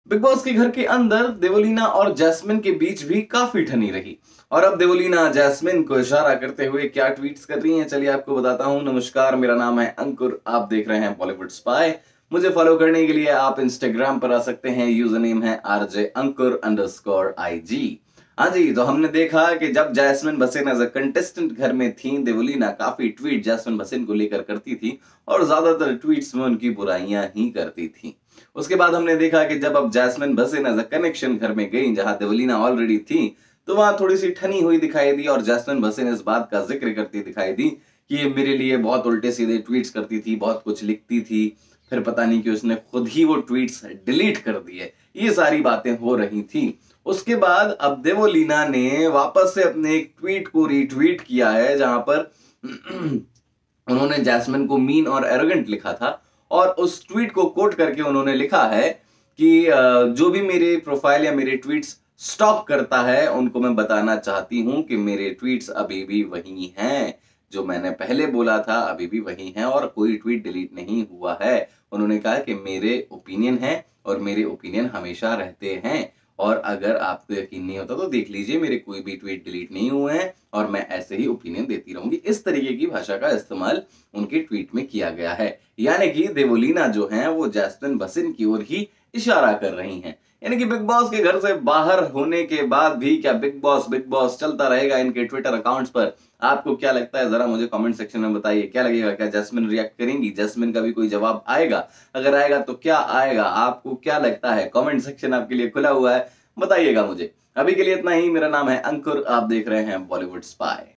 Big boss के घर के अंदर देवोलीना और जैस्मिन के बीच भी काफी ठनी रही। और अब देवोलीना जैस्मिन को इशारा करते हुए क्या ट्वीट्स कर रही हैं, चलिए आपको बताता हूं। नमस्कार, मेरा नाम है अंकुर, आप देख रहे हैं बॉलीवुड स्पाई। मुझे फॉलो करने के लिए आप इंस्टाग्राम पर आ सकते हैं, यूजर नेम है RJ__IG। हाँ जी, तो हमने देखा कि जब Jasmin Bhasin as a contestant घर में थी, देवोलीना काफी ट्वीट जैस्मिन भसीन को लेकर करती थी और ज्यादातर ट्वीट्स में उनकी बुराइयां ही करती थी। उसके बाद हमने देखा कि जब अब Jasmin Bhasin as a connection घर में गई, जहां देवोलीना ऑलरेडी थी, तो वहां थोड़ी सी ठनी हुई दिखाई दी और जैस्मिन भसीन इस बात का जिक्र करती दिखाई दी कि ये मेरे लिए बहुत उल्टे सीधे ट्वीट्स करती थी, बहुत कुछ लिखती थी, फिर पता नहीं कि उसने खुद ही वो ट्वीट्स डिलीट कर दिए। ये सारी बातें हो रही थी। उसके बाद अब देवोलीना ने वापस से अपने एक ट्वीट को रीट्वीट किया है, जहां पर उन्होंने जैस्मिन को मीन और एरोगेंट लिखा था। और उस ट्वीट को कोट करके उन्होंने लिखा है कि जो भी मेरे प्रोफाइल या मेरे ट्वीट्स स्टॉक करता है, उनको मैं बताना चाहती हूं कि मेरे ट्वीट्स अभी भी वही हैं, जो मैंने पहले बोला था अभी भी वही हैं और कोई ट्वीट डिलीट नहीं हुआ है। उन्होंने कहा कि मेरे ओपिनियन है और मेरे ओपिनियन हमेशा रहते हैं, और अगर आपको यकीन नहीं होता तो देख लीजिए, मेरे कोई भी ट्वीट डिलीट नहीं हुए हैं और मैं ऐसे ही ओपिनियन देती रहूंगी। इस तरीके की भाषा का इस्तेमाल उनके ट्वीट में किया गया है। यानी कि देवोलीना जो हैं वो जैस्मिन भसीन की ओर ही इशारा कर रही हैं। यानी कि बिग बॉस के घर से बाहर होने के बाद भी क्या बिग बॉस चलता रहेगा इनके ट्विटर अकाउंट्स पर? आपको क्या लगता है, जरा मुझे कमेंट सेक्शन में बताइए। क्या लगेगा, क्या जैस्मिन रिएक्ट करेंगी? जैस्मिन का भी कोई जवाब आएगा? अगर आएगा तो क्या आएगा? आपको क्या लगता है? कमेंट सेक्शन आपके लिए खुला हुआ है, बताइएगा मुझे। अभी के लिए इतना ही। मेरा नाम है अंकुर, आप देख रहे हैं बॉलीवुड स्पाई।